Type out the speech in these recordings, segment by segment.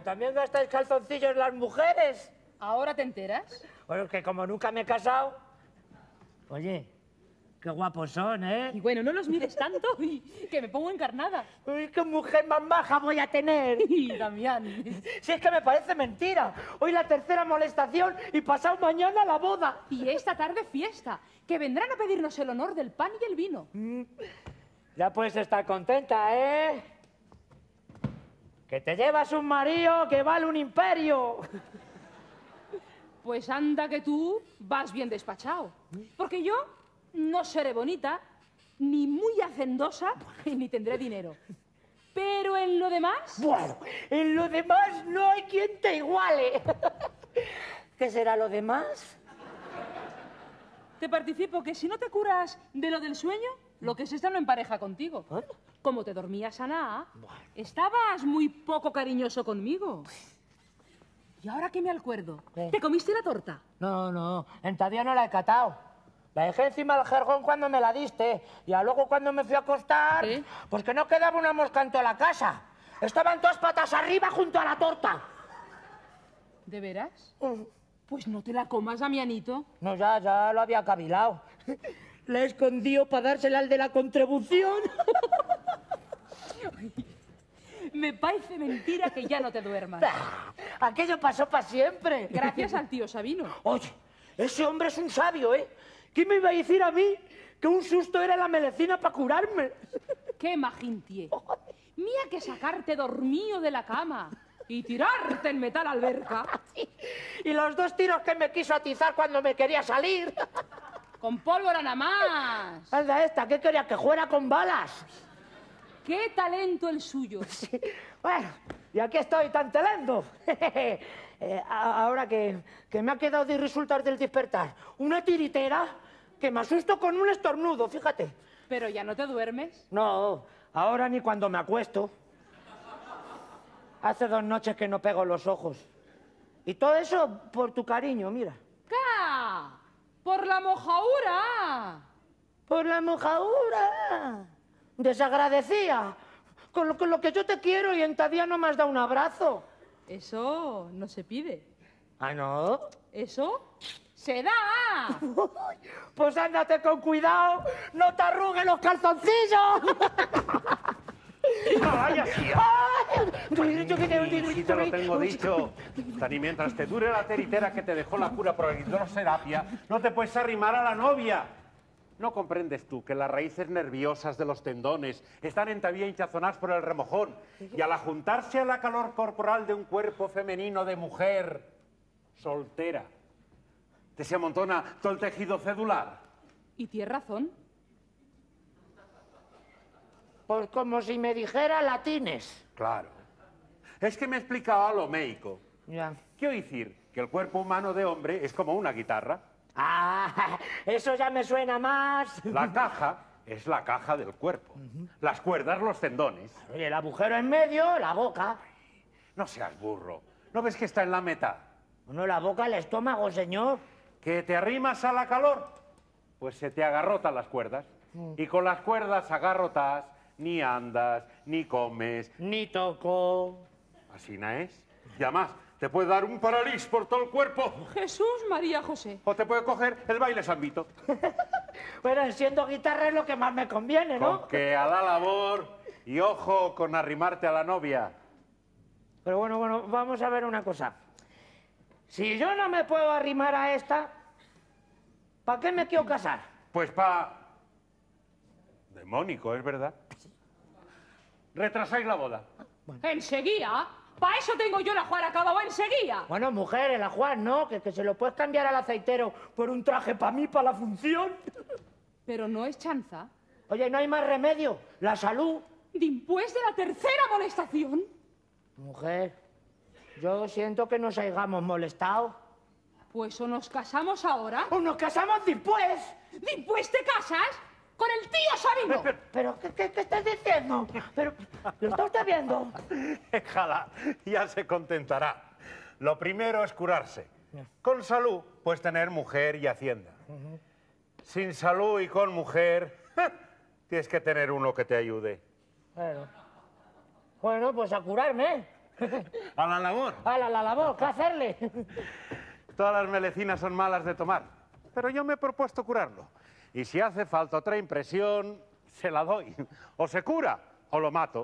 ¿también gastáis calzoncillos las mujeres? ¿Ahora te enteras? Bueno, que como nunca me he casado... Oye, qué guapos son, ¿eh? Y bueno, no los mires tanto, que me pongo encarnada. Uy, qué mujer más maja voy a tener. Y Damián. Si es que me parece mentira. Hoy la tercera molestación y pasado mañana la boda. Y esta tarde fiesta, que vendrán a pedirnos el honor del pan y el vino. Ya puedes estar contenta, ¿eh? Que te llevas un marido que vale un imperio. Pues anda que tú vas bien despachado. Porque yo no seré bonita, ni muy hacendosa, ni tendré dinero. Pero en lo demás... Bueno, en lo demás no hay quien te iguale. ¿Qué será lo demás? Te participo que si no te curas de lo del sueño, lo que es esta no empareja contigo. ¿Eh? Como te dormías, Ana, estabas muy poco cariñoso conmigo. Y ahora que me acuerdo, ¿te comiste la torta? No, todavía no la he catado. La dejé encima del jergón cuando me la diste. Y luego cuando me fui a acostar, ¿Sí? pues que no quedaba una mosca en toda la casa. Estaban todas patas arriba junto a la torta. ¿De veras? Pues no te la comas, Damianito. No, ya lo había cavilado. La he escondido para dársela al de la contribución. Me parece mentira que ya no te duermas. Aquello pasó para siempre. Gracias al tío Sabino. Oye, ese hombre es un sabio, ¿eh? ¿Quién me iba a decir a mí que un susto era la melecina para curarme? ¡Qué magintie! Mía que sacarte dormido de la cama y tirarte en metal alberca. Y los 2 tiros que me quiso atizar cuando me quería salir. Con pólvora nada más. Anda esta, ¿qué quería? ¿Que fuera con balas? ¡Qué talento el suyo! Sí. Bueno, y aquí estoy tan telendo. Ahora que me ha quedado de resultar del despertar una tiritera que me asusto con un estornudo, fíjate. ¿Pero ya no te duermes? No, ahora ni cuando me acuesto. Hace 2 noches que no pego los ojos. Y todo eso por tu cariño, mira. ¡Ca! ¡Por la mojaura! Por la mojadura. Desagradecía. Con lo que yo te quiero y en día no me has dado un abrazo. Eso no se pide. ¿Ah, no? Eso se da. Pues ándate con cuidado. ¡No te arruguen los calzoncillos! ¡Vaya, sí te lo tengo dicho. Ni mientras te dure la teritera que te dejó la cura por la hidroterapia, no te puedes arrimar a la novia. ¿No comprendes tú que las raíces nerviosas de los tendones están todavía hinchazonadas por el remojón y al juntarse a la calor corporal de un cuerpo femenino de mujer soltera, te se amontona todo el tejido cedular? Y tienes razón. Pues como si me dijera latines. Claro. Es que me explicaba lo médico. Ya. Quiero decir que el cuerpo humano de hombre es como una guitarra. Ah, eso ya me suena más. La caja es la caja del cuerpo. Las cuerdas, los tendones. Oye, el agujero en medio, la boca. No seas burro. ¿No ves que está en la mitad? Bueno, la boca, el estómago, señor. ¿Que te arrimas a la calor? Pues se te agarrotan las cuerdas. Y con las cuerdas agarrotas, ni andas, ni comes. Ni toco. Así no es. Y además, te puede dar un paralís por todo el cuerpo. Jesús María José. O te puede coger el baile sambito. Bueno, siendo guitarra es lo que más me conviene, ¿no? Con que a la labor y ojo con arrimarte a la novia. Pero bueno, vamos a ver una cosa. Si yo no me puedo arrimar a esta, ¿para qué me quiero casar? Pues demónico, ¿es verdad? Retrasáis la boda. ¿Enseguida? ¿Para eso tengo yo la Juana acabado enseguida? Bueno, mujer, el ajuar, ¿no? Que se lo puedes cambiar al aceitero por un traje para mí, para la función. Pero no es chanza. Oye, no hay más remedio. La salud. ¿Después de la tercera molestación? Mujer, yo siento que nos hayamos molestado. Pues o nos casamos ahora. ¡O nos casamos después! ¿Después te casas? ¡Con el tío Sabino! ¿Pero qué estás diciendo? Pero, ¿lo está usted viendo? Déjala, ya se contentará. Lo primero es curarse. Con salud, pues tener mujer y hacienda. Sin salud y con mujer, tienes que tener uno que te ayude. Bueno, pues a curarme. A la labor. A la labor, ¿qué hacerle? Todas las melecinas son malas de tomar, pero yo me he propuesto curarlo. Y si hace falta otra impresión, se la doy. O se cura, o lo mato.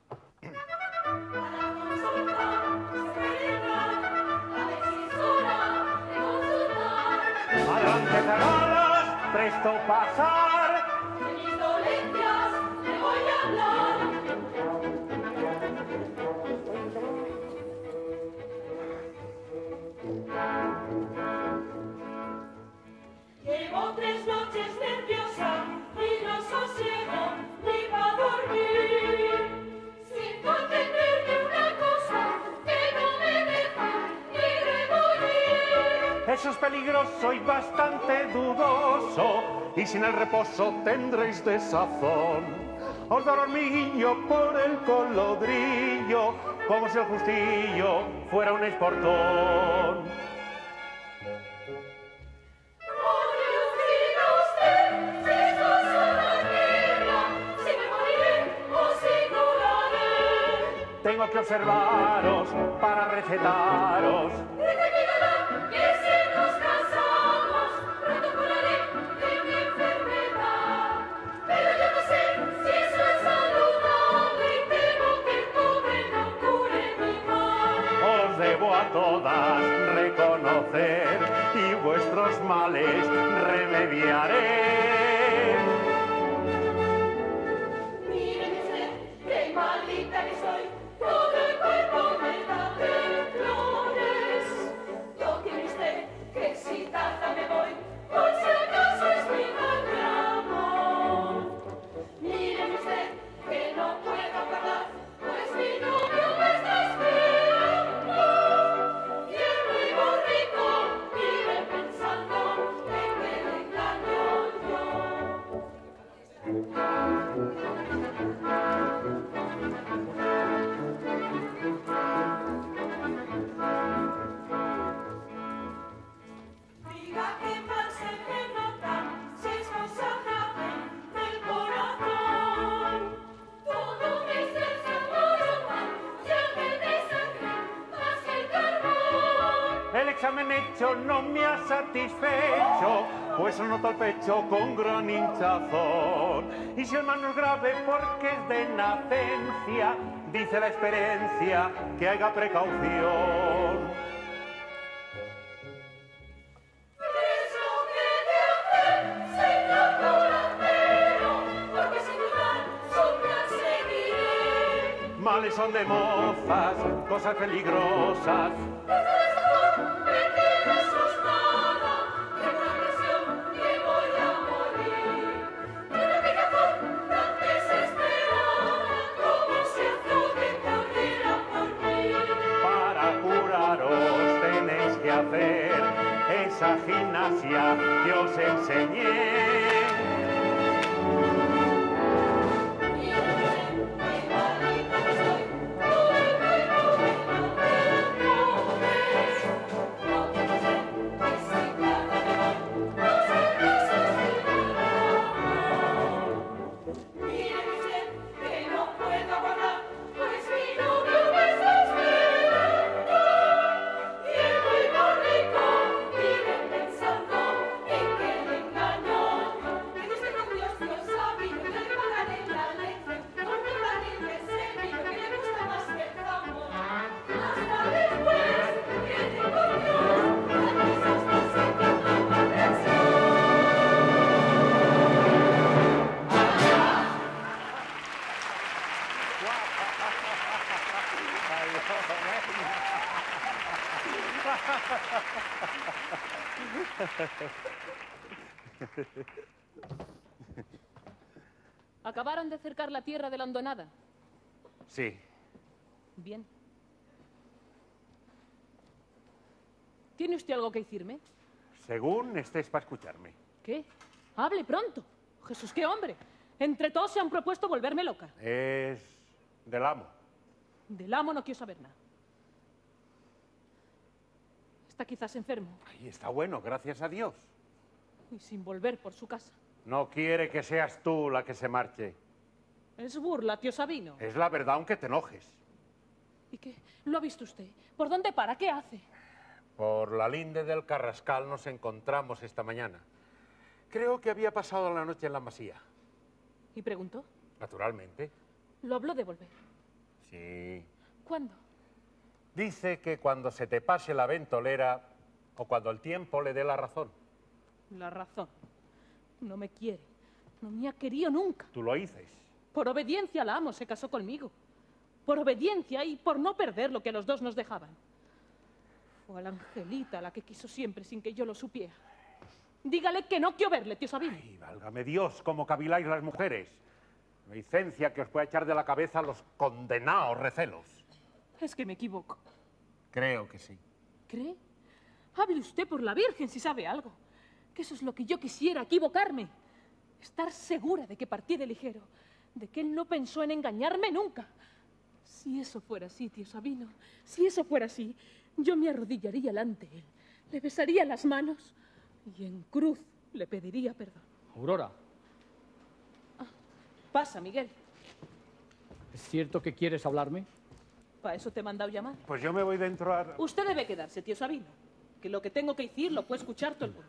Adelante, cerradas, presto pasar. De mis dolencias te voy a hablar. Llevo 3 noches nerviosa y no sosiego ni pa' dormir. Siento entender de una cosa que no me deja ni remorir. Eso es peligroso y bastante dudoso, y sin el reposo tendréis desazón. Os dará hormiguillo por el colodrillo, como si el justillo fuera un esportón. Tengo que observaros para recetaros. Que si nos casamos, pronto curaré de mi enfermedad. Pero yo no sé si eso es saludable y temo que el pobre no cure mi mal. Os debo a todas reconocer y vuestros males remediaré. Míreme usted, qué maldita que soy. Todo el cuerpo me da temblores. Tóqueme usted, que si tarda me voy, por si acaso es mi mal de amor. Míreme usted, que no puedo aguardar, pues mi novio me está esperando. Y el muy borrico vive pensando en que le engaño yo. Diga que mal se me nota, si es cosa grave del corazón. Todo mi ser se alborota, ya me desangré más que el carbón. El examen hecho no me ha satisfecho, pues noto el pecho con gran hinchazón. Y si el mal no es grave porque es de nacencia, dice la experiencia que haya precaución. ¿Qué es lo que he de hacer, señor curandero? Porque sin dudar su plan seguiré. Males son de mozas, cosas peligrosas. Desde esta me tiene asustada, tengo la impresión que voy a morir. De una picazón tan desesperada, como si el Zoe corriera por mí. Para curaros tenéis que hacer esa gimnasia que os enseñé. ¿Acabaron de cercar la tierra de la hondonada? Sí. Bien. ¿Tiene usted algo que decirme? Según estés para escucharme. ¿Qué? Hable pronto. Jesús, qué hombre. Entre todos se han propuesto volverme loca. Es del amo. Del amo no quiero saber nada. Está quizás enfermo Ahí está bueno, gracias a Dios. y sin volver por su casa. No quiere que seas tú la que se marche. Es burla, tío Sabino. Es la verdad aunque te enojes. ¿Y qué? ¿Lo ha visto usted? ¿Por dónde para? ¿Qué hace? Por la linde del Carrascal nos encontramos esta mañana. Creo que había pasado la noche en la masía. ¿Y preguntó? Naturalmente. ¿Lo habló de volver? Sí. ¿Cuándo? Dice que cuando se te pase la ventolera o cuando el tiempo le dé la razón. La razón. No me quiere. No me ha querido nunca. Tú lo dices. Por obediencia al amo se casó conmigo. Por obediencia y por no perder lo que a los dos nos dejaban. Fue a la Angelita la que quiso siempre sin que yo lo supiera. Dígale que no quiero verle, tío Sabino. Ay, válgame Dios, cómo caviláis las mujeres. Licencia que os pueda echar de la cabeza los condenados recelos. Es que me equivoco. Creo que sí. ¿Cree? Hable usted por la Virgen si sabe algo. Que eso es lo que yo quisiera, equivocarme. Estar segura de que partí de ligero, de que él no pensó en engañarme nunca. Si eso fuera así, tío Sabino, si eso fuera así, yo me arrodillaría ante él, le besaría las manos y en cruz le pediría perdón. Aurora, Pasa, Miguel. ¿es cierto que quieres hablarme? ¿Para eso te he mandado llamar? Pues yo me voy dentro a... Usted debe quedarse, tío Sabino, que lo que tengo que decir lo puede escuchar todo el mundo.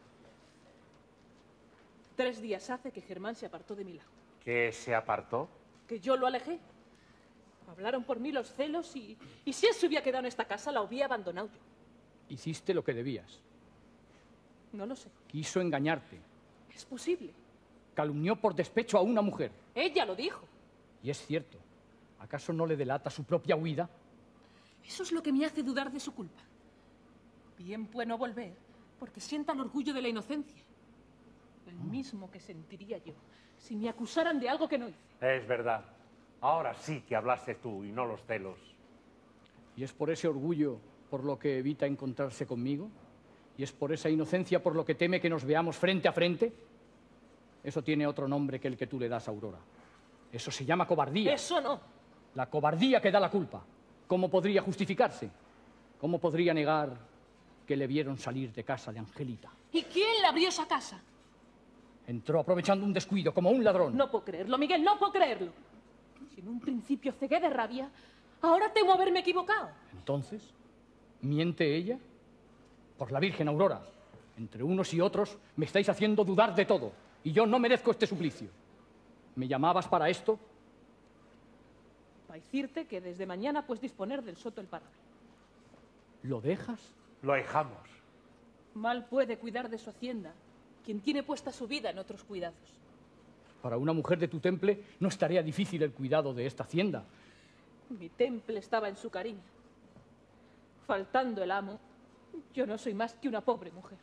3 días hace que Germán se apartó de mi lado. ¿Que se apartó? Que yo lo alejé. Hablaron por mí los celos y si él se hubiera quedado en esta casa, la hubiera abandonado yo. Hiciste lo que debías. No lo sé. Quiso engañarte. Es posible. Calumnió por despecho a una mujer. Ella lo dijo. Y es cierto. ¿Acaso no le delata su propia huida? Eso es lo que me hace dudar de su culpa. Bien puede no volver, porque sienta el orgullo de la inocencia. El mismo que sentiría yo si me acusaran de algo que no hice. Es verdad. Ahora sí que hablaste tú y no los celos. ¿Y es por ese orgullo por lo que evita encontrarse conmigo? ¿Y es por esa inocencia por lo que teme que nos veamos frente a frente? Eso tiene otro nombre que el que tú le das, Aurora. Eso se llama cobardía. Eso no. La cobardía que da la culpa. ¿Cómo podría justificarse? ¿Cómo podría negar que le vieron salir de casa de Angelita? ¿Y quién le abrió esa casa? Entró aprovechando un descuido, como un ladrón. No puedo creerlo, Miguel, no puedo creerlo. Si en un principio cegué de rabia, ahora temo haberme equivocado. Entonces, ¿miente ella? Por la Virgen, Aurora. Entre unos y otros me estáis haciendo dudar de todo. Y yo no merezco este suplicio. ¿Me llamabas para esto? Para decirte que desde mañana puedes disponer del soto El Parral. ¿Lo dejas? Lo dejamos. Mal puede cuidar de su hacienda quien tiene puesta su vida en otros cuidados. Para una mujer de tu temple no es tarea difícil el cuidado de esta hacienda. Mi temple estaba en su cariño. Faltando el amo, yo no soy más que una pobre mujer.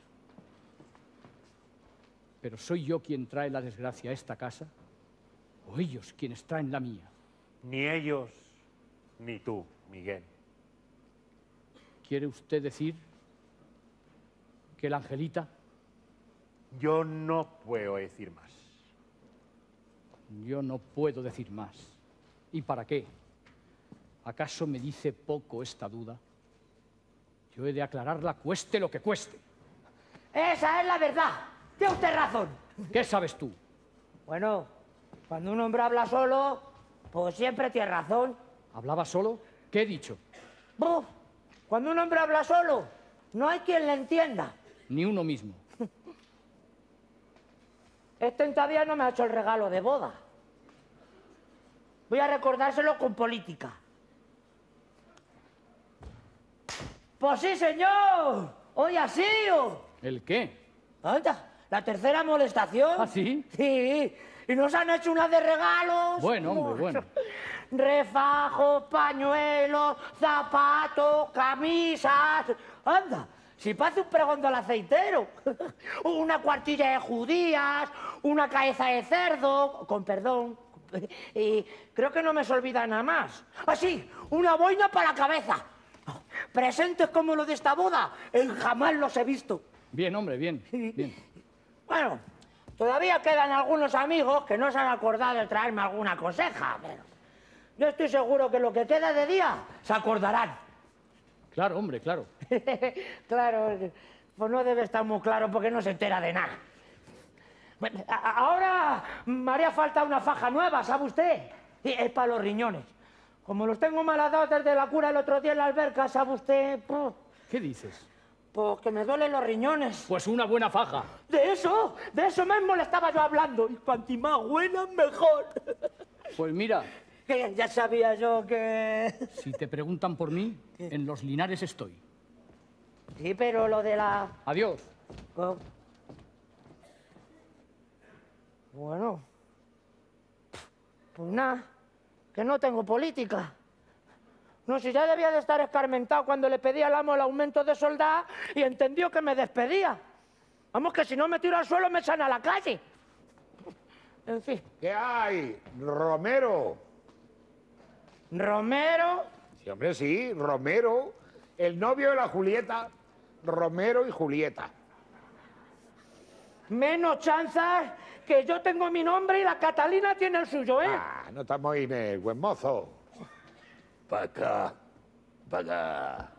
¿Pero soy yo quien trae la desgracia a esta casa? ¿O ellos quienes traen la mía? Ni ellos, ni tú, Miguel. ¿Quiere usted decir que la Angelita? Yo no puedo decir más. Yo no puedo decir más. ¿Y para qué? ¿Acaso me dice poco esta duda? Yo he de aclararla cueste lo que cueste. Esa es la verdad. Tiene usted razón. ¿Qué sabes tú? Bueno, cuando un hombre habla solo, pues siempre tiene razón. ¿Hablaba solo? ¿Qué he dicho? Buf, cuando un hombre habla solo, no hay quien le entienda. Ni uno mismo. Este todavía no me ha hecho el regalo de boda. Voy a recordárselo con política. Pues sí, señor. Hoy ha sido. ¿El qué? Anda, la tercera molestación. ¿Ah, sí? Sí. Y nos han hecho una de regalos. Bueno, hombre, bueno. Refajos, pañuelos, zapatos, camisas. Anda, si parece un pregón del aceitero. Una cuartilla de judías, una cabeza de cerdo, con perdón. Y creo que no me se olvida nada más. Ah, sí, una boina para la cabeza. Presentes como lo de esta boda, jamás los he visto. Bien, hombre, bien, bien. Bueno, todavía quedan algunos amigos que no se han acordado de traerme alguna coseja, pero yo estoy seguro que lo que queda de día se acordarán. Claro, hombre, claro. Claro, pues no debe estar muy claro porque no se entera de nada. Bueno, ahora me haría falta una faja nueva, ¿sabe usted? Es para los riñones. Como los tengo maladados desde la cura el otro día en la alberca, ¿sabe usted? ¿Qué dices? Pues que me duelen los riñones. Pues una buena faja. De eso mismo le estaba yo hablando. Y cuanto más buena, mejor. Pues mira, Que ya sabía yo que... si te preguntan por mí, en Los Linares estoy. Sí, pero lo de la... Adiós. Oh. Bueno. Pues nada, que no tengo política. No, si ya debía de estar escarmentado cuando le pedí al amo el aumento de soldado y entendió que me despedía. Vamos, que si no me tiro al suelo me echan a la calle. En fin. ¿Qué hay? Romero. Romero. Sí, hombre, sí, Romero. El novio de la Julieta. Romero y Julieta. Menos chanzas que yo tengo mi nombre y la Catalina tiene el suyo, ¿eh? Ah, no estamos Inés, buen mozo. Pa' acá, pa' acá.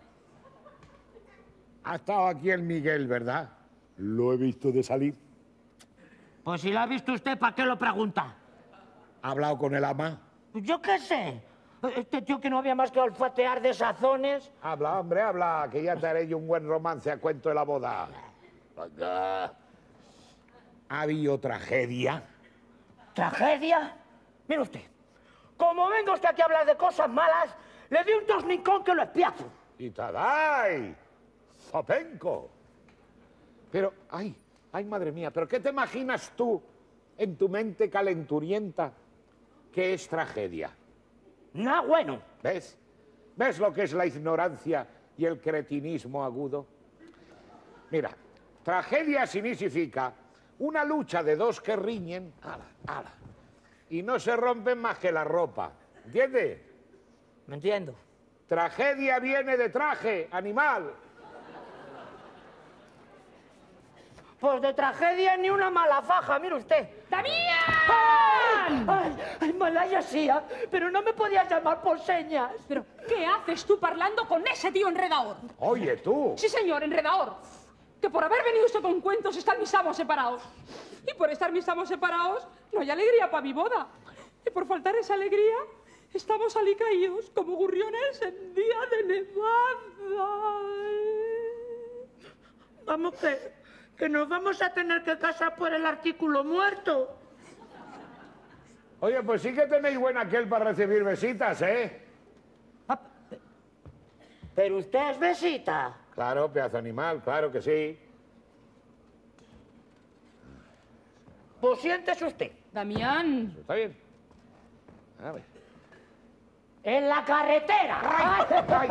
Ha estado aquí el Miguel, ¿verdad? Lo he visto de salir. Pues si la ha visto usted, ¿para qué lo pregunta? ¿Ha hablado con el ama? Yo qué sé. Este tío que no había más que olfatear de sazones. Habla, hombre, habla, que ya te haré yo un buen romance a cuento de la boda. Pa' acá. ¿Ha habido tragedia? ¿Tragedia? Mire usted, como venga usted aquí a hablar de cosas malas, le di un tosnicón que lo espiazo. ¡Y Tadai! ¡Zopenco! Pero, ay, madre mía, ¿pero qué te imaginas tú en tu mente calenturienta que es tragedia? Nada bueno. ¿Ves? ¿Ves lo que es la ignorancia y el cretinismo agudo? Mira, tragedia significa una lucha de dos que riñen, y no se rompen más que la ropa. ¿Entiendes? Me entiendo. Tragedia viene de traje, animal. Pues de tragedia ni una mala faja, mire usted. ¡Damián! ¡Ay, Malaya Sia! Pero no me podías llamar por señas. ¿Pero qué haces tú parlando con ese tío enredador? Oye, tú. Sí, señor, enredador. Que por haber venido usted con cuentos están mis amos separados. Y por estar mis amos separados, no hay alegría para mi boda. Y por faltar esa alegría, estamos alicaídos como gurriones en día de nevada. Vamos, que nos vamos a tener que casar por el artículo muerto. Oye, pues sí que tenéis buen aquel para recibir visitas, ¿eh? Pero usted es besita. Claro, pedazo animal, claro que sí. Pues siéntese usted. Damián. ¿Está bien? A ver. En la carretera. ¡Ay!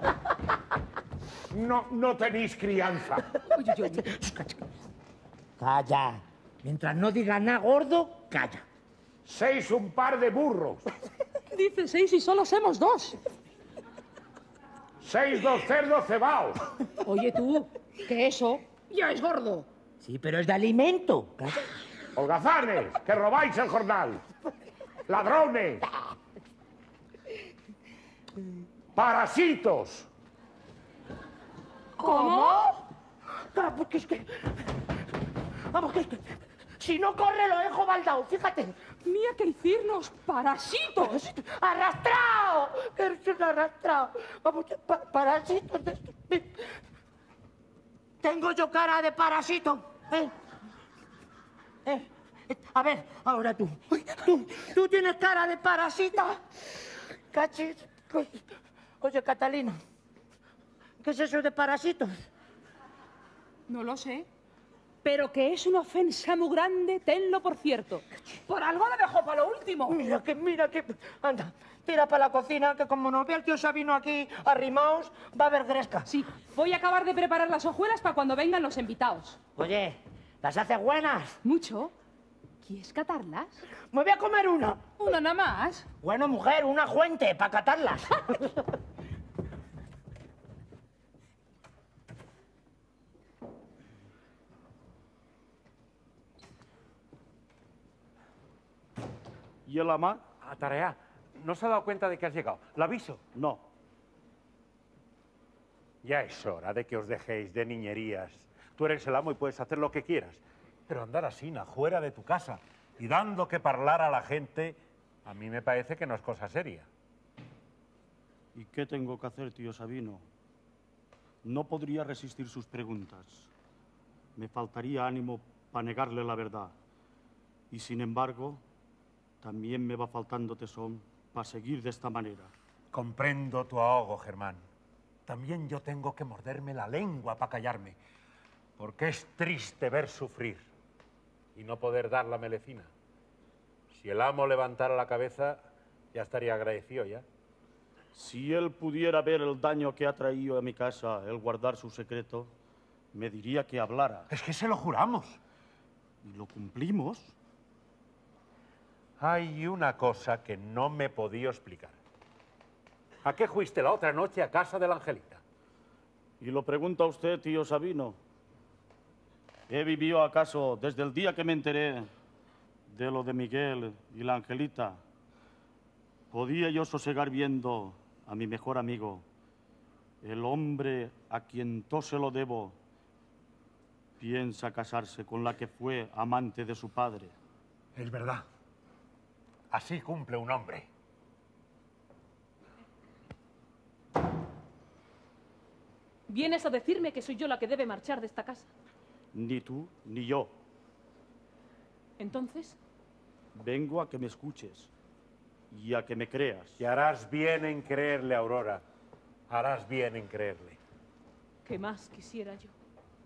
No tenéis crianza. Oye, oye. Calla. Mientras no diga nada gordo, calla. Sois un par de burros. Dice 6 y solo somos 2. Sois dos cerdos cebaos. Oye, tú, que eso ya es gordo. Sí, pero es de alimento. Calla. Holgazanes, que robáis el jornal. Ladrones. Parasitos. ¿Cómo? Claro, porque es que... Vamos, que es que... Si no corre, lo dejo baldao, fíjate. Mira que decirnos parasitos. ¡Arrastrado! Eres un arrastrado. Vamos, parásitos de estos. Tengo yo cara de parásito. A ver, ahora tú. Tú tienes cara de parasita. Cachis. Oye, Catalina, ¿qué es eso de parásitos? No lo sé. Pero que es una ofensa muy grande, tenlo por cierto. Por algo lo dejó para lo último. Mira que... Anda, tira para la cocina, que como nos ve el tío Sabino aquí arrimaos, va a haber gresca. Sí, voy a acabar de preparar las hojuelas para cuando vengan los invitados. Oye, ¿las haces buenas? ¿Mucho? ¿Quieres catarlas? Me voy a comer una. Una nada más. Bueno, mujer, una fuente para catarlas. ¿Y el ama? Atarea, ¿no se ha dado cuenta de que has llegado? ¿La aviso? No. Ya es hora de que os dejéis de niñerías. Tú eres el amo y puedes hacer lo que quieras. Pero andar así, fuera de tu casa y dando que hablar a la gente, a mí me parece que no es cosa seria. ¿Y qué tengo que hacer, tío Sabino? No podría resistir sus preguntas. Me faltaría ánimo para negarle la verdad. Y sin embargo, también me va faltando tesón para seguir de esta manera. Comprendo tu ahogo, Germán. También yo tengo que morderme la lengua para callarme, porque es triste ver sufrir y no poder dar la melecina. Si el amo levantara la cabeza, ya estaría agradecido ya. Si él pudiera ver el daño que ha traído a mi casa el guardar su secreto, me diría que hablara. Es que se lo juramos. ¿Y lo cumplimos? Hay una cosa que no me podía explicar. ¿A qué fuiste la otra noche a casa de la Angelita? Y lo pregunta usted, tío Sabino. ¿He vivido acaso desde el día que me enteré de lo de Miguel y la Angelita? ¿Podía yo sosegar viendo a mi mejor amigo, el hombre a quien todo se lo debo, piensa casarse con la que fue amante de su padre? Es verdad. Así cumple un hombre. ¿Vienes a decirme que soy yo la que debe marchar de esta casa? Ni tú ni yo. ¿Entonces? Vengo a que me escuches y a que me creas. Y harás bien en creerle, Aurora. Harás bien en creerle. ¿Qué más quisiera yo?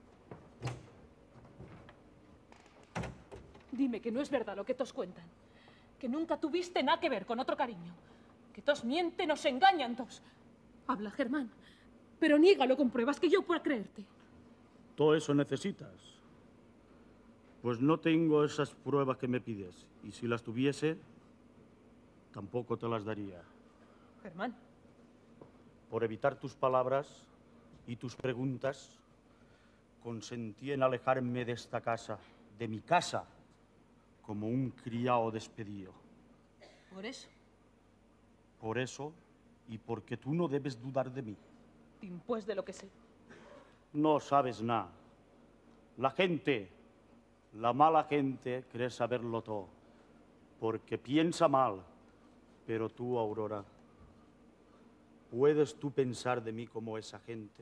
Dime que no es verdad lo que todos cuentan. Que nunca tuviste nada que ver con otro cariño. Que todos mienten o se engañan todos. Habla, Germán. Pero niégalo con pruebas que yo pueda creerte. ¿Todo eso necesitas? Pues no tengo esas pruebas que me pides. Y si las tuviese, tampoco te las daría. Germán. Por evitar tus palabras y tus preguntas, consentí en alejarme de esta casa, de mi casa, como un criado despedido. ¿Por eso? Por eso y porque tú no debes dudar de mí. Pues de lo que sé. No sabes nada. La gente, la mala gente, cree saberlo todo, porque piensa mal. Pero tú, Aurora, ¿puedes tú pensar de mí como esa gente?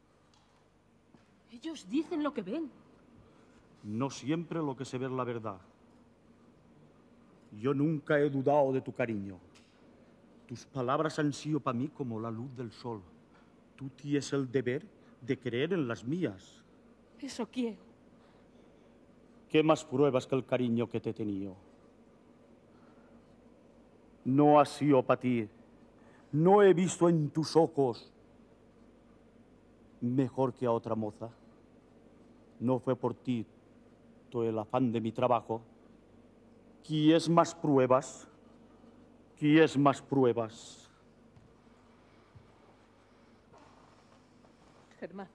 Ellos dicen lo que ven. No siempre lo que se ve es la verdad. Yo nunca he dudado de tu cariño. Tus palabras han sido para mí como la luz del sol. Tú tienes el deber de creer en las mías. Eso quiero. ¿Qué más pruebas que el cariño que te he tenido? No ha sido para ti. No he visto en tus ojos mejor que a otra moza. No fue por ti todo el afán de mi trabajo. ¿Quieres más pruebas? ¿Quieres más pruebas? Germán.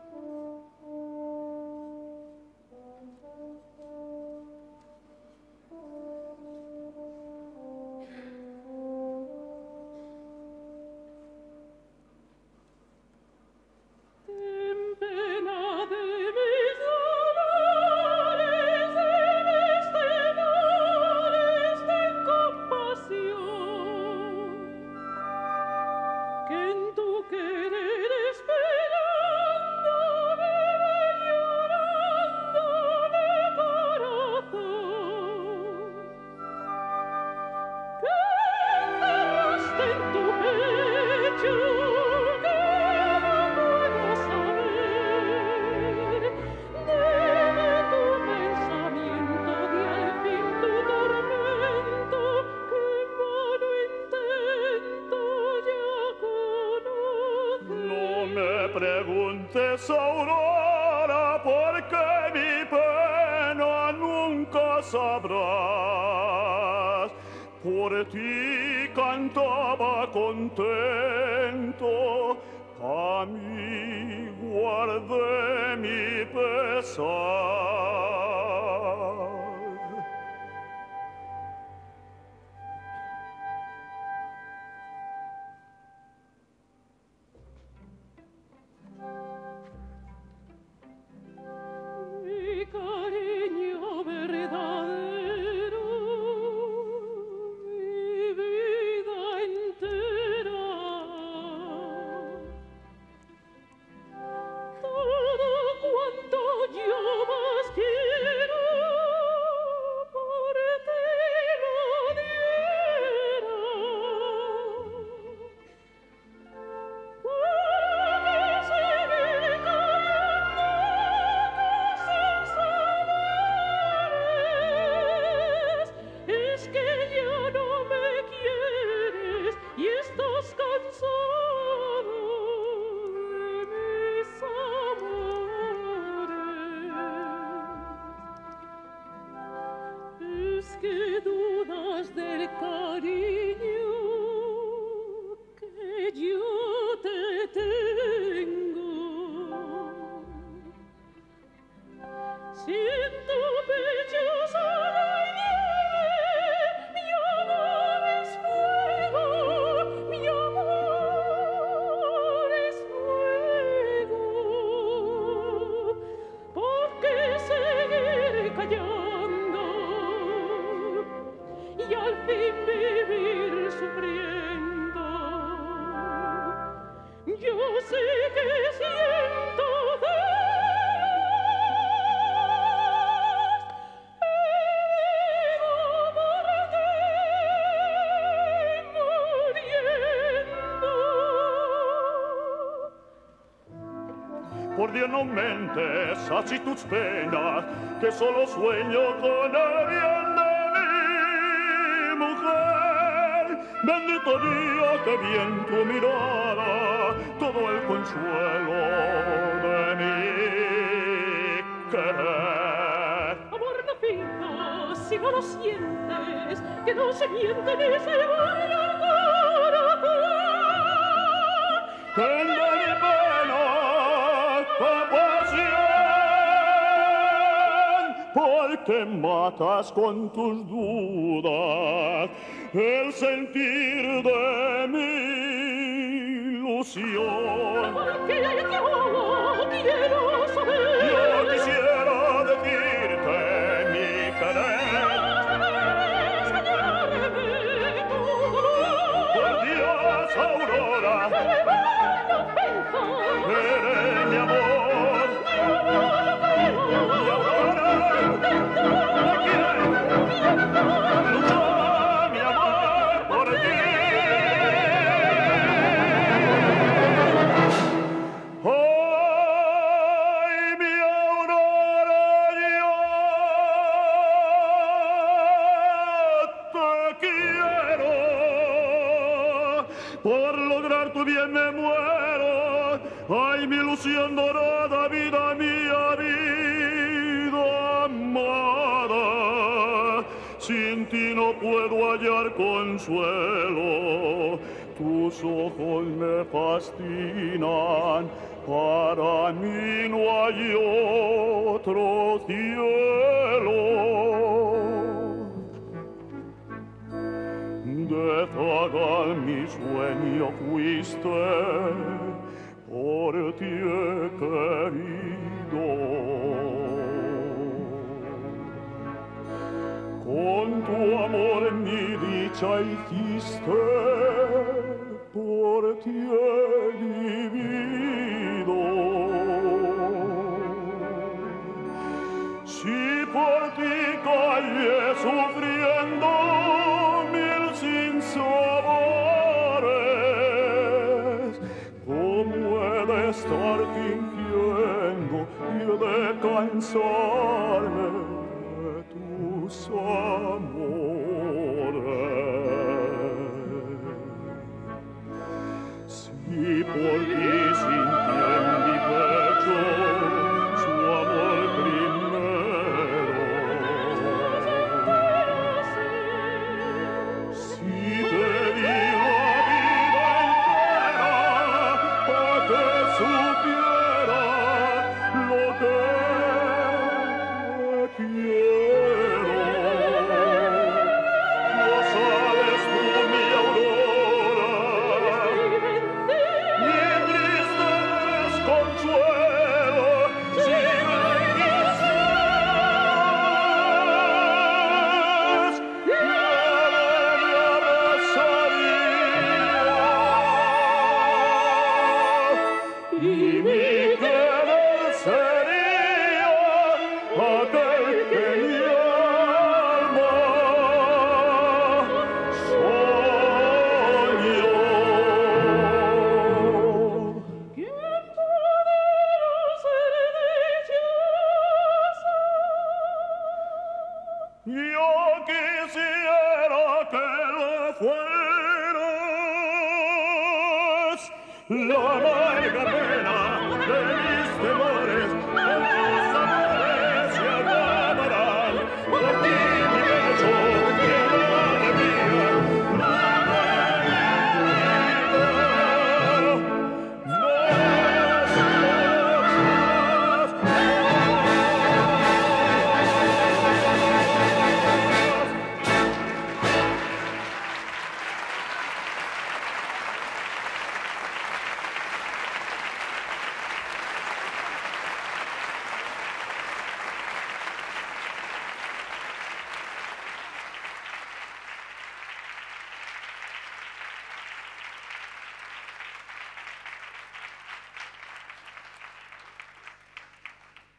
preguntes, Aurora, porque mi pena nunca sabrás. Por ti cantaba contento, a mí guardé mi pesar. más del cariño que yo te tengo. Siento pecho sola y nieve, mi amor es fuego, mi amor es fuego. ¿Por qué seguir callando y al fin vivir sufriendo? Yo sé que siento Por Dios no mentes así tus penas, que solo sueño con el bien de mi mujer. Bendito día que bien tu mirada, todo el consuelo de mi querer. Amor, no finjas si no lo sientes, que no se miente ni se vaya el corazón. Tengo mi pena, porque matas con tus dudas el sentir de mi ilusión. Porque yo quiero saber. Yo quisiera decirte mi querer. Por Dios, Aurora, eres mi amor. Mi amor por ti. Ay, mi Aurora, yo te quiero. Por lograr tu bien me muero. Ay, mi ilusión dorada, vida mía, vida amada. Sin ti no puedo hallar consuelo, tus ojos me fascinan, para mí no hay otro cielo. De tragar mi sueño fuiste, por ti he querido. Con tu amor mi dicha hiciste, por ti he vivido. Si por ti callé sufriendo mil sinsabores, ¿cómo he de estar fingiendo y he de cansarme de tus amores? Si por ti sintió en mi pecho su amor primero, si te di la vida entera para que supiera lo que te quiero. No sabes tú, mi Aurora, mi triste desconsuelo, si me quisieras, nada me abrazaría, y mi querer sería aquel que mi alma soñó. ¿Quién podrá ser dichosa? Yo quisiera que lo fueras, la amarga pena de mis temores, con tus amores se acabarán. Por ti mi pecho lleno de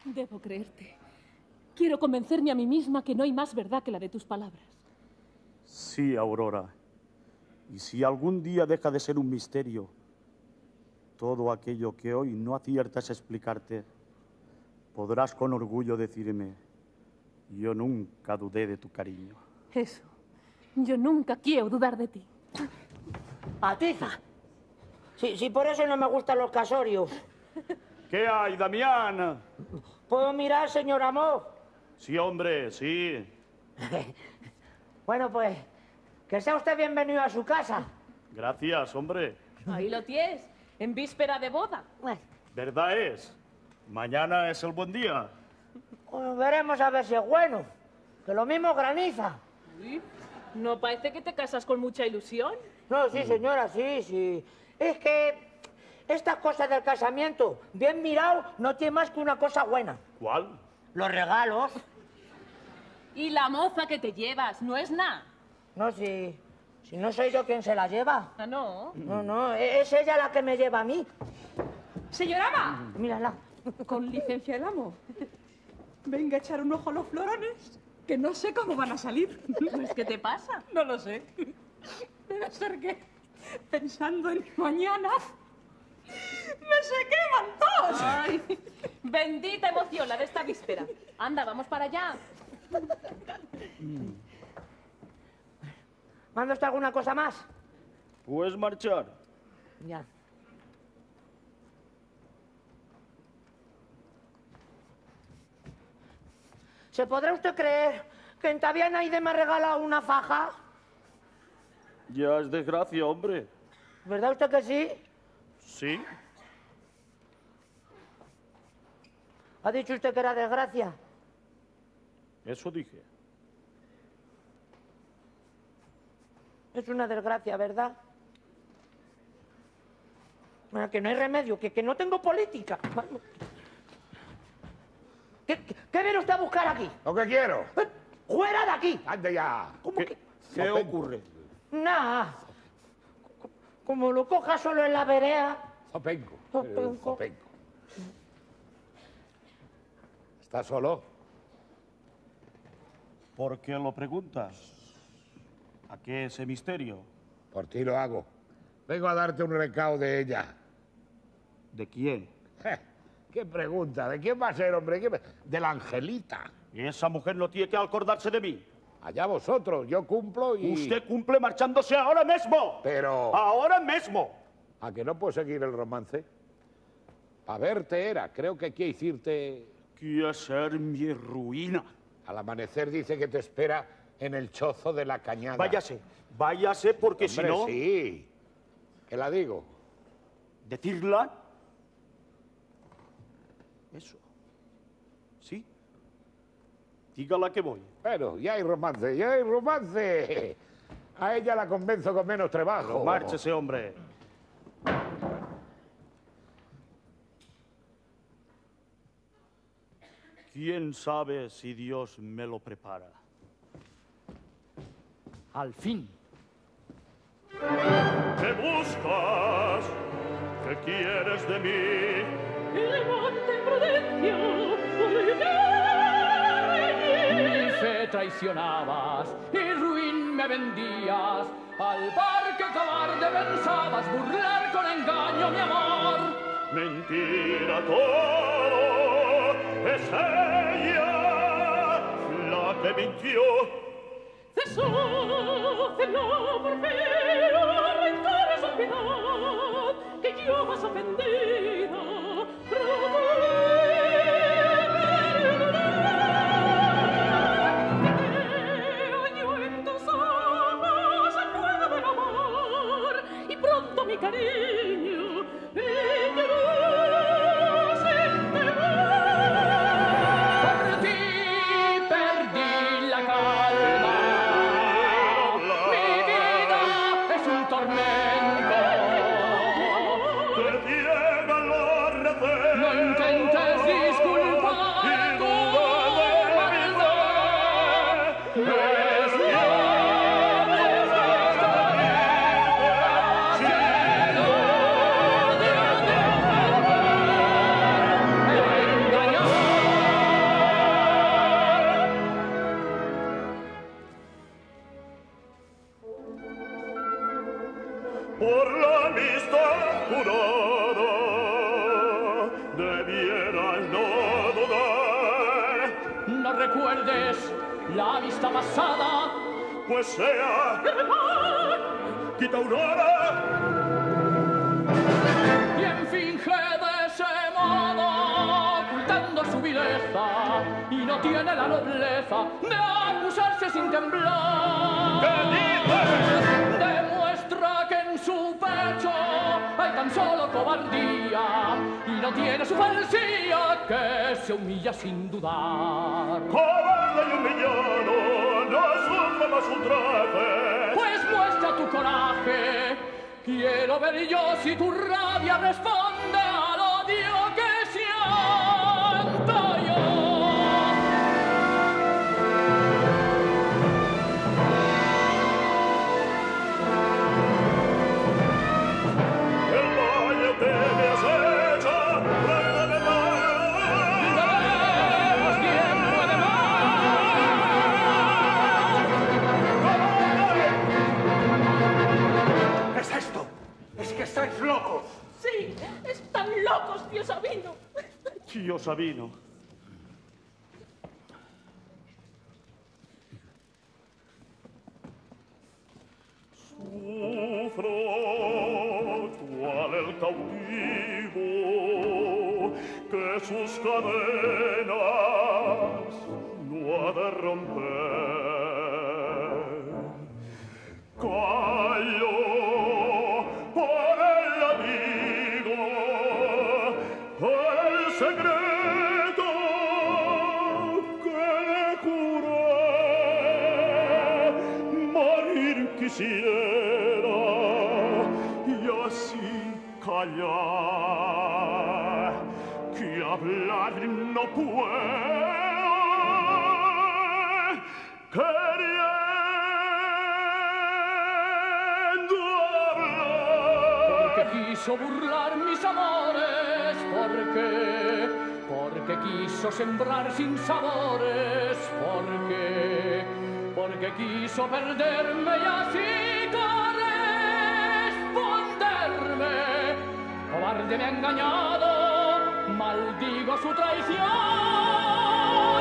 Debo creerte. Quiero convencerme a mí misma que no hay más verdad que la de tus palabras. Sí, Aurora. Y si algún día deja de ser un misterio, todo aquello que hoy no aciertas a explicarte, podrás con orgullo decirme, yo nunca dudé de tu cariño. Eso. Yo nunca quiero dudar de ti. Atiza. Sí, por eso no me gustan los casorios. ¿Qué hay, Damián? ¿Puedo mirar, señor Amor? Sí, hombre, sí. Bueno, pues, que sea usted bienvenido a su casa. Gracias, hombre. Ahí lo tienes, en víspera de boda. ¿Verdad es? Mañana es el buen día. Bueno, veremos a ver si es bueno. Que lo mismo graniza. Uy, ¿no parece que te casas con mucha ilusión? No, sí, señora, sí. Es que estas cosas del casamiento, bien mirado, no tiene más que una cosa buena. ¿Cuál? Los regalos. Y la moza que te llevas, ¿no es nada? No, si no soy yo quien se la lleva. Ah, ¿no? No, es ella la que me lleva a mí. Señora Ama, Mírala. con licencia del amo. Venga a echar un ojo a los florones, que no sé cómo van a salir. Pues, ¿qué te pasa? No lo sé. Debe ser que, pensando en mañana, me se queman todos. Ay, bendita emoción la de esta víspera. Anda, vamos para allá. ¿Manda usted alguna cosa más? ¿Puedes marchar? Ya. ¿Se podrá usted creer que en Tabianaide me ha regalado una faja? Ya es desgracia, hombre. ¿Verdad usted que sí? Sí. ¿Ha dicho usted que era desgracia? Eso dije. Es una desgracia, ¿verdad? Bueno, que no hay remedio, que no tengo política. ¿Qué viene usted a buscar aquí? Lo que quiero. ¡Fuera de aquí! Ande ya. ¿Cómo que? ¿Qué ocurre? Nada. Como lo coja solo en la vereda. Zopenco. Zopenco. Zopenco. ¿Estás solo? ¿Por qué lo preguntas? ¿A qué ese misterio? Por ti lo hago. Vengo a darte un recado de ella. ¿De quién? ¿Qué pregunta? ¿De quién va a ser, hombre? De la Angelita. Esa mujer no tiene que acordarse de mí. Allá vosotros, yo cumplo y... Usted cumple marchándose ahora mismo. Pero... Ahora mismo. ¿A que no puedo seguir el romance? A verte era, creo que quiere decirte... Quiere ser mi ruina. Al amanecer dice que te espera en el chozo de la cañada. Váyase porque Hombre, si no... sí. ¿Qué la digo? ¿Decirla? Eso. ¿Sí? Dígala que voy. Bueno, ya hay romance, ya hay romance. A ella la convenzo con menos trabajo. Márchese, hombre. ¿Quién sabe si Dios me lo prepara? Al fin. ¿Qué buscas? ¿Qué quieres de mí? Levante prudencia, Mi fe traicionabas y ruin me vendías. Al par que cobarde pensabas burlar con engaño mi amor. Mentira todo, es ella la que mintió. cesó por fin, arrancar esa piedad que yo más ofendida yo en tus ojos a fuego del amor y pronto mi cariño Por ti perdí la calma. Mi vida es un tormento. Te llega la receta. No intentes disculpar tu maldad. Es por la amistad jurada, debieras no dudar. No recuerdes la amistad pasada, pues sea quita Aurora. Quien finge de ese modo, ocultando su vileza, y no tiene la nobleza de acusarse sin temblar. ¿Qué dices? Demuestra que en su pecho hay tan solo cobardía, y no tiene su falsía que se humilla sin dudar. Cobarde y humillado, no sufre más un traje. Pues muestra tu coraje, quiero ver yo si tu rabia responde al odio que siento yo. El valle te me acecha, prende de Debemos tiempo de ¿Qué es esto? Es que estáis locos. Sí, están locos, tío Sabino. Tío Sabino. Sufro cual el cautivo que sus cadenas no ha de romper. Callo por el amigo, por el secreto que le juré. Morir quisiera y así callar, que hablar no puedo, queriendo hablar. Porque quiso burlar mis amores, porque quiso sembrar sin sabores, porque quiso perderme y así corresponderme. Cobarde me ha engañado, maldigo su traición.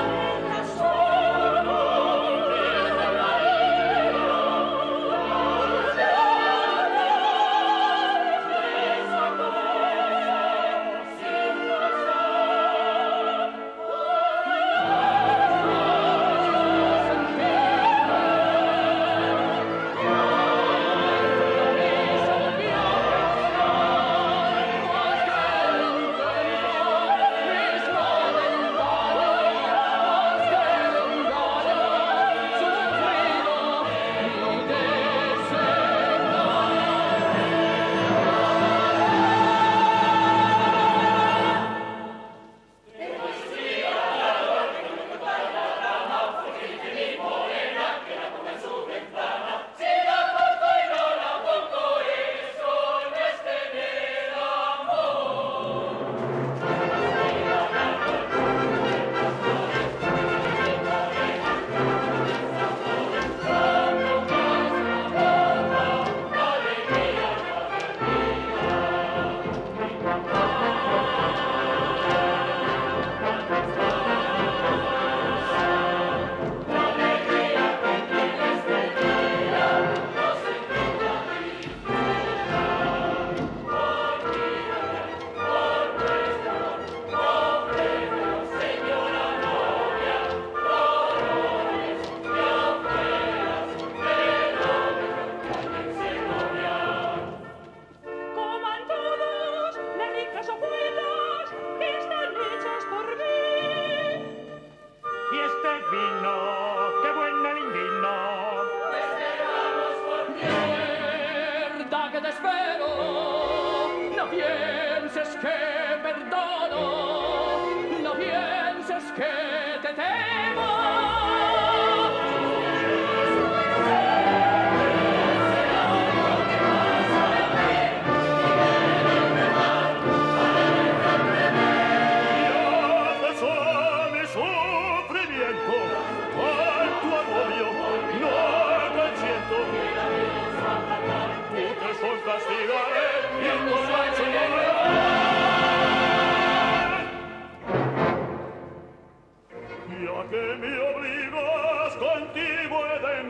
soltaste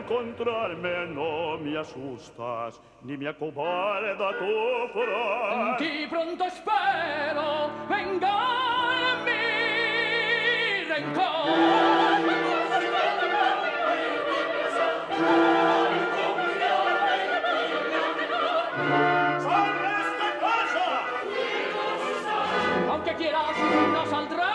encontrarme no me asustas, ni me acobarda tu furor. En ti pronto espero vengar mi rencor. Aunque quieras, no saldrás.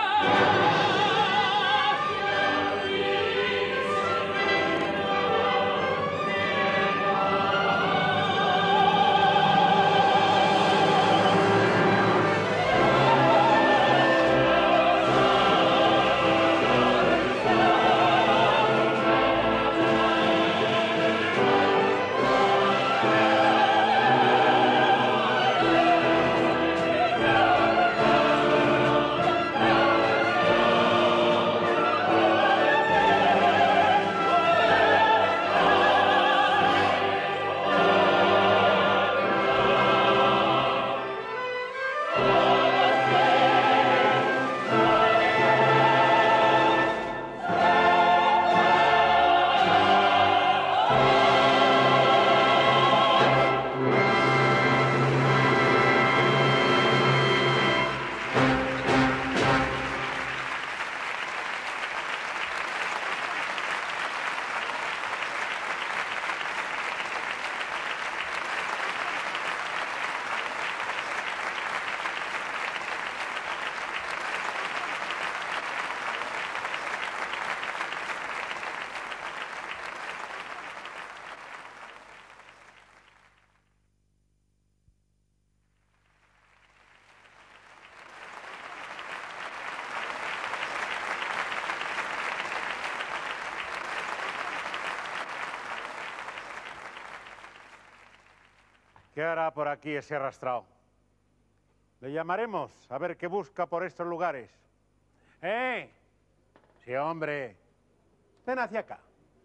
¿Qué hará por aquí ese arrastrado? Le llamaremos a ver qué busca por estos lugares. ¡Eh! Sí, hombre. Ven hacia acá.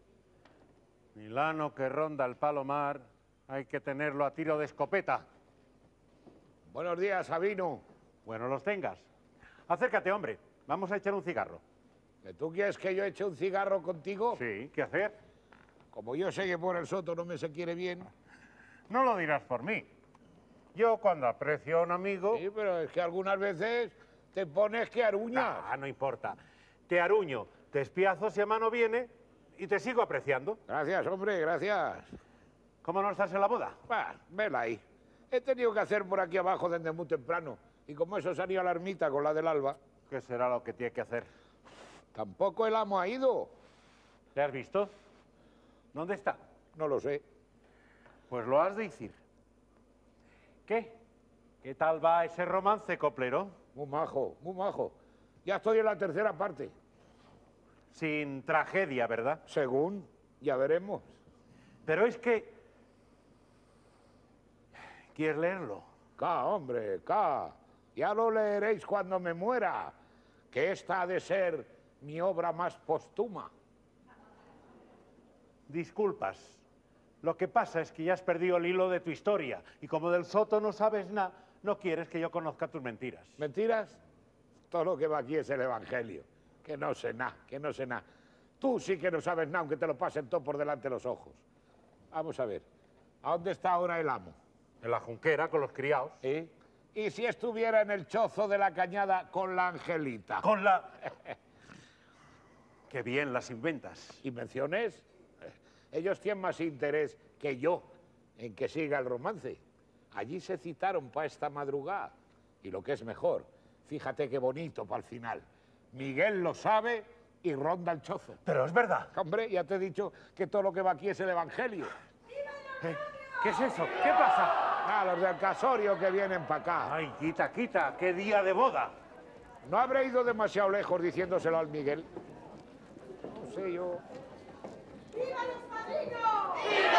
Milano que ronda el palomar, hay que tenerlo a tiro de escopeta. Buenos días, Sabino. Bueno, los tengas. Acércate, hombre. Vamos a echar un cigarro. ¿Que tú quieres que yo eche un cigarro contigo? Sí, ¿qué hacer? Como yo sé que por el soto no me se quiere bien. No lo dirás por mí. Yo cuando aprecio a un amigo... Sí, pero es que algunas veces te pones que aruñas. Ah, no importa. Te aruño, te espiazo si a mano viene y te sigo apreciando. Gracias, hombre, gracias. ¿Cómo no estás en la boda? Va, vela ahí. He tenido que hacer por aquí abajo desde muy temprano. Y como eso salía la ermita con la del alba... ¿Qué será lo que tiene que hacer? Tampoco el amo ha ido. ¿Le has visto? ¿Dónde está? No lo sé. Pues lo has de decir. ¿Qué? ¿Qué tal va ese romance, coplero? Muy majo, muy majo. Ya estoy en la tercera parte. Sin tragedia, ¿verdad? Según, ya veremos. Pero es que... ¿Quieres leerlo? Hombre, ya lo leeréis cuando me muera, que esta ha de ser mi obra más póstuma. Disculpas. Lo que pasa es que ya has perdido el hilo de tu historia y como del soto no sabes nada, no quieres que yo conozca tus mentiras. ¿Mentiras? Todo lo que va aquí es el Evangelio. Que no sé nada, que no sé nada. Tú sí que no sabes nada, aunque te lo pasen todo por delante de los ojos. Vamos a ver, ¿a dónde está ahora el amo? En la junquera, con los criados. ¿Sí? ¿Y si estuviera en el chozo de la cañada con la Angelita? Con la... Qué bien las inventas. ¿Invenciones? Ellos tienen más interés que yo en que siga el romance. Allí se citaron para esta madrugada. Y lo que es mejor, fíjate qué bonito para el final. Miguel lo sabe y ronda el chozo. Pero es verdad. Hombre, ya te he dicho que todo lo que va aquí es el Evangelio. ¿Qué es eso? ¿Qué pasa? Ah, los del casorio que vienen para acá. Ay, quita, quita. ¿Qué día de boda? ¿No habré ido demasiado lejos diciéndoselo al Miguel? No sé yo... ¡Viva los padrinos!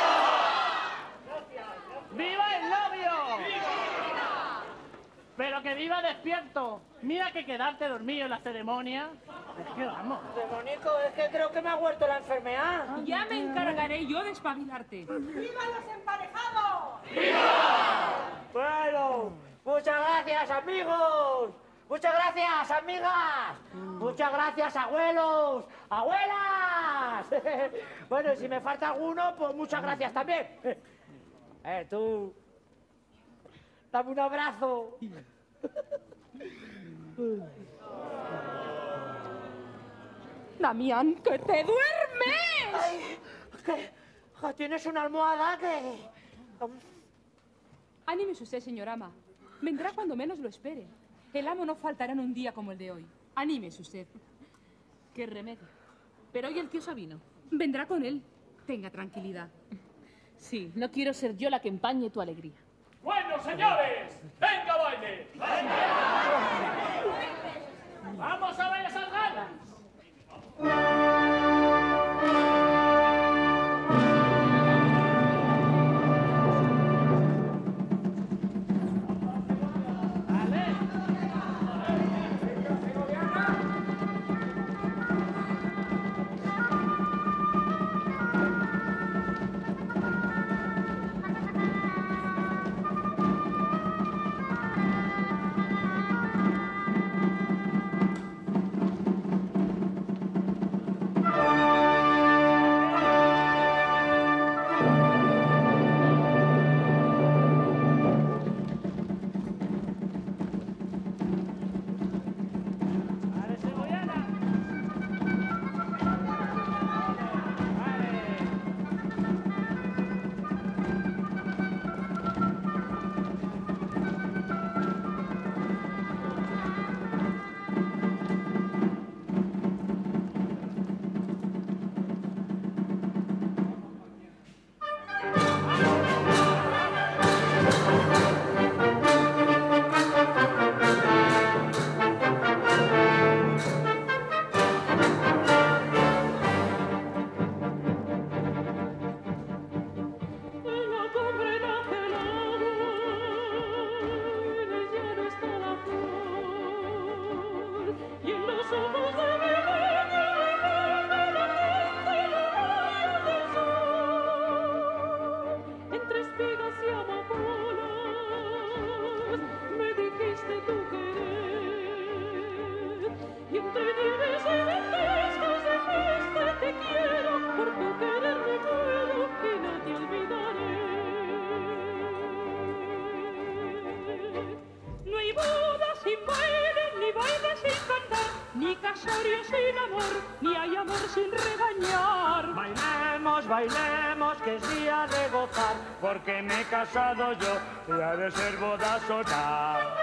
¡Viva el novio! ¡Viva! Pero que viva despierto. Mira que quedarte dormido en la ceremonia. Es que vamos. Demonico, es que creo que me ha vuelto la enfermedad. Ya me encargaré yo de espabilarte. ¡Viva los emparejados! Bueno, muchas gracias, amigos. Muchas gracias, amigas. Muchas gracias, abuelos. ¡Abuelas! Bueno, y si me falta alguno, pues muchas gracias también. Tú. Dame un abrazo. Damián, que te duermes. Ay, que tienes una almohada que... Anímese usted, señor ama. Vendrá cuando menos lo espere. El amo no faltará en un día como el de hoy. Anímese usted. Qué remedio. Pero hoy el tío Sabino. Vendrá con él. Tenga tranquilidad. Sí, no quiero ser yo la que empañe tu alegría. Bueno, señores, venga baile. Vamos a ver esas ganas. Bailemos, que es día de gozar, porque me he casado yo y ha de ser boda sonar.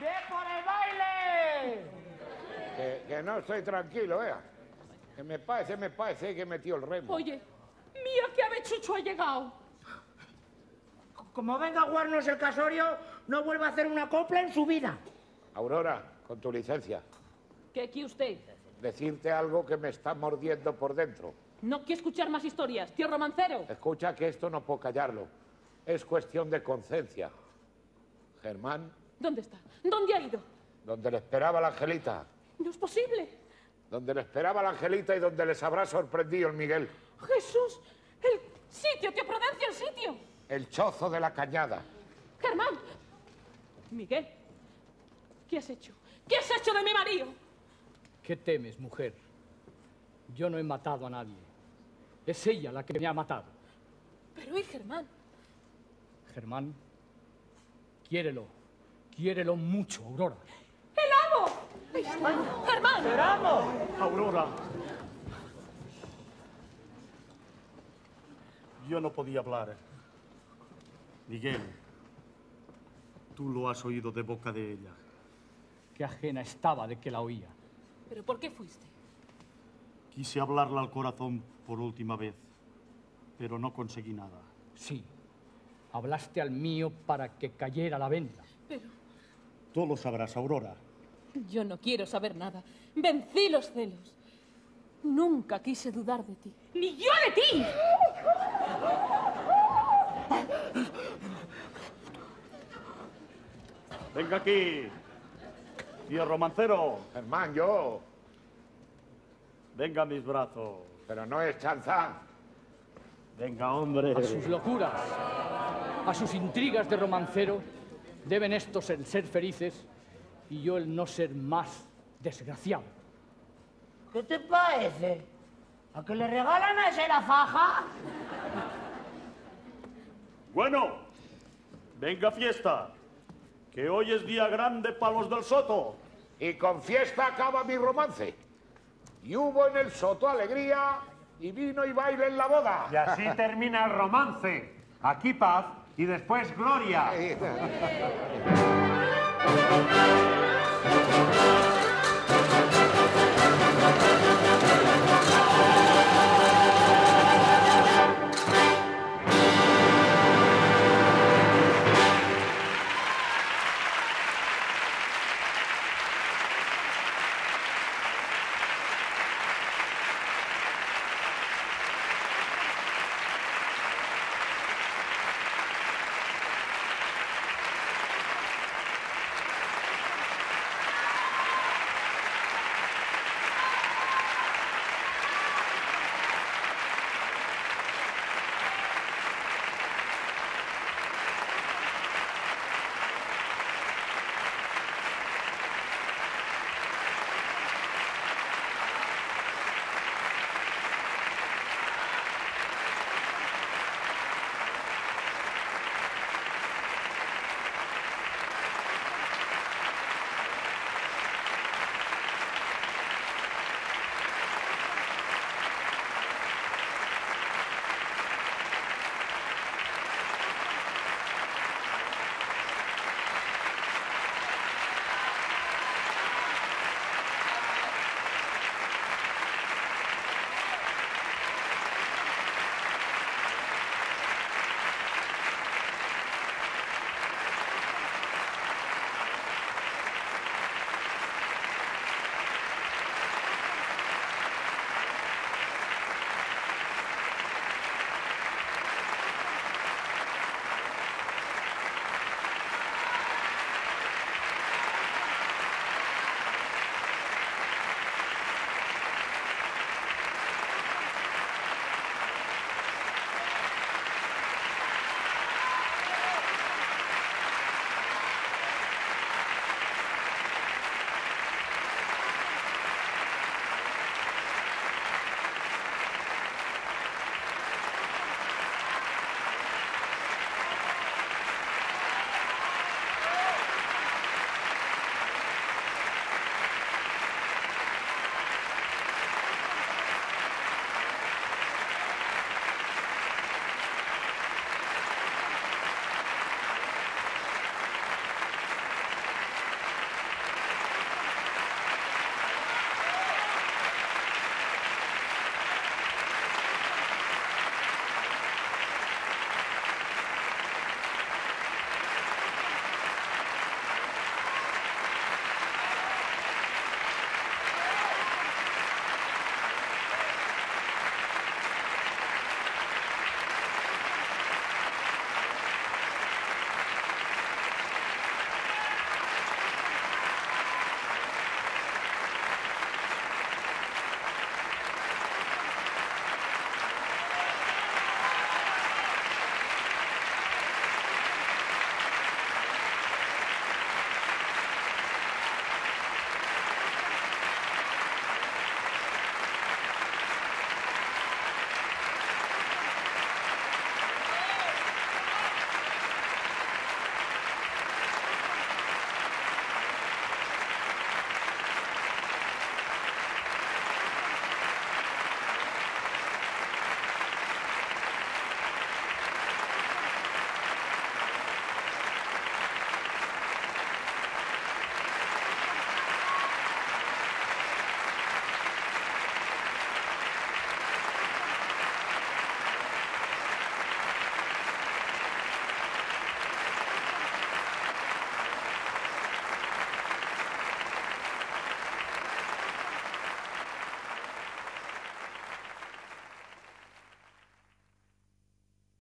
¡Ve por el baile! Que no estoy tranquilo, vea. Que me parece que he metido el remo. Oye, mira qué avechucho ha llegado. Como venga a jugarnos el casorio, no vuelva a hacer una copla en su vida. Aurora, con tu licencia, ¿Qué quiere usted? decirte algo que me está mordiendo por dentro. No quiere escuchar más historias, tío romancero. Escucha que esto no puedo callarlo. Es cuestión de conciencia. Germán, ¿Dónde está? ¿Dónde ha ido? donde le esperaba la Angelita. No es posible. Donde le esperaba la Angelita y donde les habrá sorprendido el Miguel. Jesús, el sitio, tío Prudencia, el sitio. El chozo de la cañada. Germán. Miguel, ¿qué has hecho? ¿Qué has hecho de mi marido? ¿Qué temes, mujer? Yo no he matado a nadie. Es ella la que me ha matado. Pero ¿y Germán? Germán, quiérelo. Quiérelo mucho, Aurora. ¡El amo! Ahí está. ¡Germán! ¡El amo! Aurora. Yo no podía hablar. Miguel, tú lo has oído de boca de ella. Qué ajena estaba de que la oía. ¿Pero por qué fuiste? Quise hablarle al corazón por última vez, pero no conseguí nada. Sí, hablaste al mío para que cayera la venda. Pero Tú lo sabrás, Aurora. yo no quiero saber nada. Vencí los celos. Nunca quise dudar de ti. ¡Ni yo de ti! Venga aquí, tío romancero. Germán, yo. Venga a mis brazos. Pero no es chanzán. Venga, hombre. A sus locuras, a sus intrigas de romancero, deben estos el ser felices y yo el no ser más desgraciado. ¿Qué te parece? ¿A que le regalan a ese la faja? Bueno, venga fiesta, que hoy es día grande para los del Soto. Y con fiesta acaba mi romance. Y hubo en el Soto alegría y vino y baile en la boda. Y así termina el romance. Aquí paz y después gloria.